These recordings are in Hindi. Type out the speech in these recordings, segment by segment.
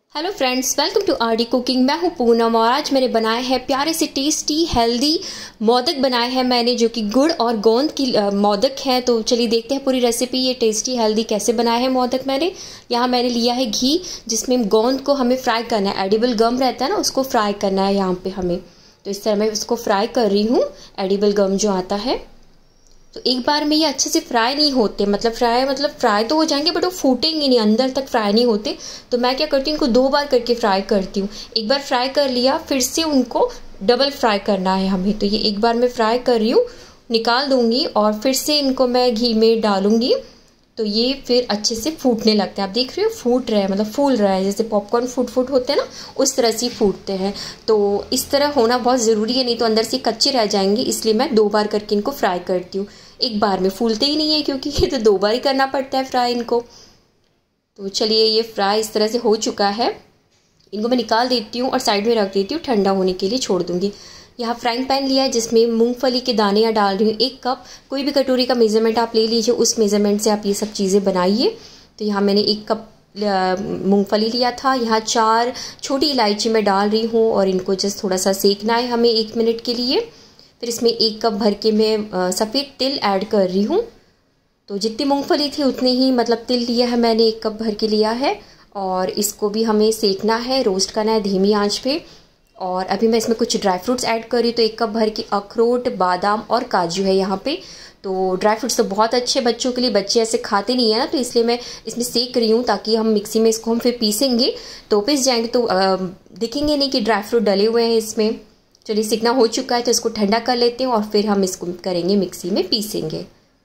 Hello friends, welcome to RD cooking. मैं हूं पूनम और आज मैंने बनाए हैं प्यारे से टेस्टी हेल्दी मोदक बनाए हैं मैंने, जो कि गुड़ और गोंद की मोदक हैं। तो चलिए देखते हैं पूरी रेसिपी। ये टेस्टी हेल्दी कैसे बनाए हैं मोदक मैंने। यहाँ मैंने लिया है घी, जिसमें गोंद को हमें फ्राई करना है। एडिबल गम रहता है ना, उसको फ्राई करना है यहाँ पे हमें। तो इस तरह मैं उसको फ्राई कर रही हूँ, एडिबल गम जो आता है। तो एक बार में ये अच्छे से फ्राई नहीं होते, मतलब फ्राई तो हो जाएंगे बट वो फूटेंगे नहीं, अंदर तक फ्राई नहीं होते। तो मैं क्या करती हूँ, इनको 2 बार करके फ्राई करती हूँ। एक बार फ्राई कर लिया, फिर से उनको डबल फ्राई करना है हमें। तो ये एक बार मैं फ्राई कर रही हूँ, निकाल दूंगी और फिर से इनको मैं घी में डालूंगी। तो ये फिर अच्छे से फूटने लगते हैं। आप देख रहे हो, फूट रहा है, मतलब फूल रहा है, जैसे पॉपकॉर्न फूट होते हैं ना, उस तरह से फूटते हैं। तो इस तरह होना बहुत ज़रूरी है, नहीं तो अंदर से कच्चे रह जाएंगे। इसलिए मैं 2 बार करके इनको फ्राई करती हूँ। एक बार में फूलते ही नहीं है, क्योंकि ये तो 2 बार ही करना पड़ता है फ्राई इनको। तो चलिए, ये फ्राई इस तरह से हो चुका है। इनको मैं निकाल देती हूँ और साइड में रख देती हूँ, ठंडा होने के लिए छोड़ दूँगी। यहाँ फ्राइंग पैन लिया है, जिसमें मूंगफली के दाने या डाल रही हूँ 1 कप। कोई भी कटोरी का मेज़रमेंट आप ले लीजिए, उस मेज़रमेंट से आप ये सब चीज़ें बनाइए। तो यहाँ मैंने 1 कप मूंगफली लिया था। यहाँ 4 छोटी इलायची मैं डाल रही हूँ और इनको जस्ट थोड़ा सा सेकना है हमें 1 मिनट के लिए। फिर इसमें 1 कप भर के मैं सफ़ेद तिल ऐड कर रही हूँ। तो जितनी मूंगफली थी उतने ही मतलब तिल लिया है मैंने, 1 कप भर के लिया है। और इसको भी हमें सेकना है, रोस्ट करना है धीमी आंच पे। और अभी मैं इसमें कुछ ड्राई फ्रूट्स ऐड कर रही हूँ। तो 1 कप भर के अखरोट, बादाम और काजू है यहाँ पे। तो ड्राई फ्रूट्स तो बहुत अच्छे बच्चों के लिए, बच्चे ऐसे खाते नहीं है ना, तो इसलिए मैं इसमें सेक रही हूँ, ताकि हम मिक्सी में इसको हम फिर पीसेंगे तो पिस जाएंगे, तो दिखेंगे नहीं कि ड्राई फ्रूट डले हुए हैं इसमें। चलिए, सीखना हो चुका है, तो इसको ठंडा कर लेते हैं और फिर हम इसको करेंगे, मिक्सी में पीसेंगे।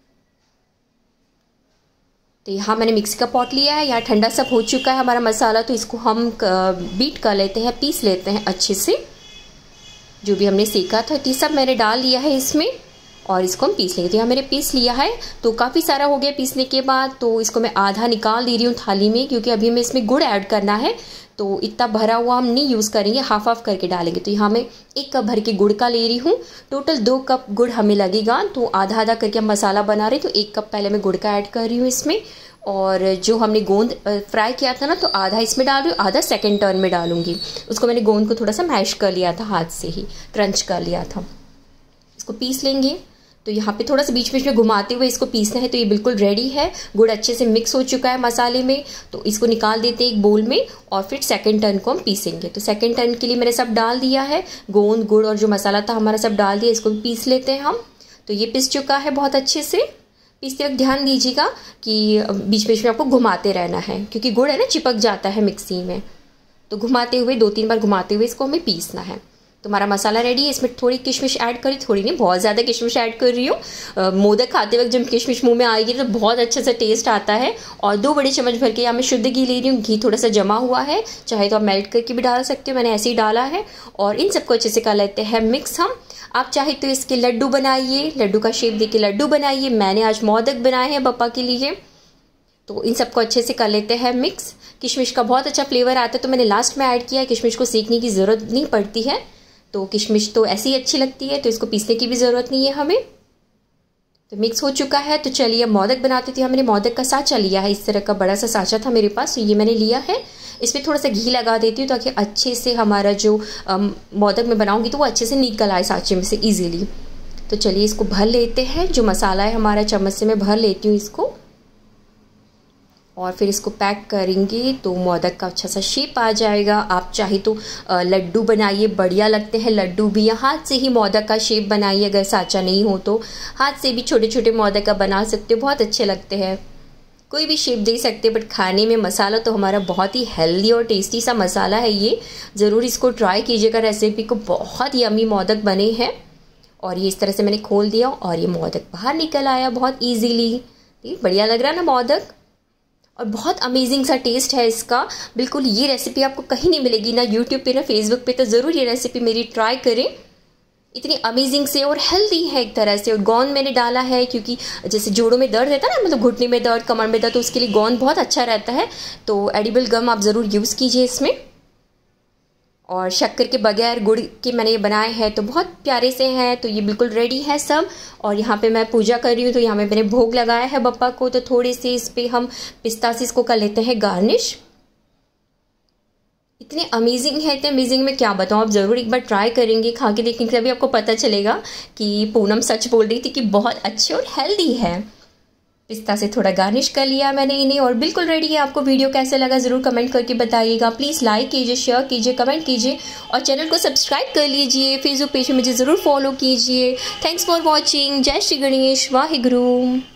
तो यहाँ मैंने मिक्सी का पॉट लिया है, यहाँ ठंडा सब हो चुका है हमारा मसाला। तो इसको हम बीट कर लेते हैं, पीस लेते हैं अच्छे से। जो भी हमने सेका था, तो सब मैंने डाल लिया है इसमें और इसको हम पीस लेंगे। तो यहाँ मैंने पीस लिया है, तो काफ़ी सारा हो गया पीसने के बाद। तो इसको मैं आधा निकाल दे रही हूँ थाली में, क्योंकि अभी हमें इसमें गुड़ ऐड करना है। तो इतना भरा हुआ हम नहीं यूज़ करेंगे, हाफ हाफ करके डालेंगे। तो यहाँ मैं 1 कप भर के गुड़ का ले रही हूँ। टोटल 2 कप गुड़ हमें लगेगा, तो आधा आधा करके हम मसाला बना रहे। तो 1 कप पहले मैं गुड़ का ऐड कर रही हूँ इसमें। और जो हमने गोंद फ्राई किया था ना, तो आधा इसमें डाल रही हूँ, आधा सेकेंड टर्न में डालूंगी। उसको मैंने गोंद को थोड़ा सा मैश कर लिया था, हाथ से ही क्रंच कर लिया था। इसको पीस लेंगे। तो यहाँ पे थोड़ा सा बीच बीच में घुमाते हुए इसको पीसना है। तो ये बिल्कुल रेडी है, गुड़ अच्छे से मिक्स हो चुका है मसाले में। तो इसको निकाल देते हैं एक बोल में और फिर सेकंड टर्न को हम पीसेंगे। तो सेकंड टर्न के लिए मैंने सब डाल दिया है, गोंद, गुड़ और जो मसाला था हमारा सब डाल दिया। इसको भी पीस लेते हैं हम। तो ये पिस चुका है बहुत अच्छे से। पीसते वक्त ध्यान दीजिएगा कि बीच बीच में आपको घुमाते रहना है, क्योंकि गुड़ है ना, चिपक जाता है मिक्सी में। तो घुमाते हुए 2-3 बार घुमाते हुए इसको हमें पीसना है। तो हमारा मसाला रेडी है। इसमें थोड़ी किशमिश ऐड करी, थोड़ी नहीं, बहुत ज़्यादा किशमिश ऐड कर रही हूँ। मोदक खाते वक्त जब किशमिश मुंह में आएगी तो बहुत अच्छे से टेस्ट आता है। और 2 बड़े चम्मच भर के यहाँ मैं शुद्ध घी ले रही हूँ। घी थोड़ा सा जमा हुआ है, चाहे तो आप मेल्ट करके भी डाल सकते हो, मैंने ऐसे ही डाला है। और इन सबको अच्छे से कर लेते हैं मिक्स हम। आप चाहे तो इसके लड्डू बनाइए, लड्डू का शेप देके लड्डू बनाइए। मैंने आज मोदक बनाए हैं पापा के लिए। तो इन सबको अच्छे से कर लेते हैं मिक्स। किशमिश का बहुत अच्छा फ्लेवर आता है, तो मैंने लास्ट में ऐड किया है। किशमिश को सेकने की ज़रूरत नहीं पड़ती है, तो किशमिश तो ऐसी ही अच्छी लगती है, तो इसको पीसने की भी ज़रूरत नहीं है हमें। तो मिक्स हो चुका है। तो चलिए मोदक बनाते थे। मैंने मोदक का साँचा लिया है, इस तरह का बड़ा सा साँचा था मेरे पास, तो ये मैंने लिया है। इसमें थोड़ा सा घी लगा देती हूँ, ताकि अच्छे से हमारा जो मोदक में बनाऊँगी तो वो अच्छे से निकल आए साँचे में से ईजीली। तो चलिए इसको भर लेते हैं। जो मसाला है हमारा, चम्मच से मैं भर लेती हूँ इसको और फिर इसको पैक करेंगे तो मोदक का अच्छा सा शेप आ जाएगा। आप चाहे तो लड्डू बनाइए, बढ़िया लगते हैं लड्डू भी। या हाथ से ही मोदक का शेप बनाइए, अगर साँचा नहीं हो तो हाथ से भी छोटे छोटे मोदक का बना सकते हो, बहुत अच्छे लगते हैं। कोई भी शेप दे सकते हैं, बट खाने में मसाला तो हमारा बहुत ही हेल्दी और टेस्टी सा मसाला है ये। ज़रूर इसको ट्राई कीजिएगा रेसिपी को, बहुत यम्मी मोदक बने हैं। और ये इस तरह से मैंने खोल दिया और ये मोदक बाहर निकल आया बहुत ईजीली। बढ़िया लग रहा है ना मोदक, और बहुत अमेजिंग सा टेस्ट है इसका। बिल्कुल ये रेसिपी आपको कहीं नहीं मिलेगी, ना यूट्यूब पे ना फेसबुक पे। तो ज़रूर ये रेसिपी मेरी ट्राई करें, इतनी अमेजिंग से और हेल्दी है एक तरह से। और गोंद मैंने डाला है, क्योंकि जैसे जोड़ों में दर्द रहता है ना, मतलब घुटने में दर्द, कमर में दर्द, तो उसके लिए गोंद बहुत अच्छा रहता है। तो एडिबल गम आप ज़रूर यूज़ कीजिए इसमें। और शक्कर के बगैर गुड़ के मैंने ये बनाए हैं, तो बहुत प्यारे से हैं। तो ये बिल्कुल रेडी है सब। और यहाँ पे मैं पूजा कर रही हूँ, तो यहाँ पे मैंने भोग लगाया है बप्पा को। तो थोड़े से इस पर हम पिस्ता से इसको कर लेते हैं गार्निश। इतने अमेजिंग है, इतने अमेजिंग, मैं क्या बताऊँ, आप ज़रूर एक बार ट्राई करेंगे, खा के देखेंगे तभी आपको पता चलेगा कि पूनम सच बोल रही थी कि बहुत अच्छे और हेल्दी है। पिस्ता से थोड़ा गार्निश कर लिया मैंने इन्हें और बिल्कुल रेडी है। आपको वीडियो कैसे लगा ज़रूर कमेंट करके बताइएगा। प्लीज़ लाइक कीजिए, शेयर कीजिए, कमेंट कीजिए और चैनल को सब्सक्राइब कर लीजिए। फेसबुक पेज में मुझे ज़रूर फॉलो कीजिए। Thanks for watching. जय श्री गणेश, वाहिगुरु।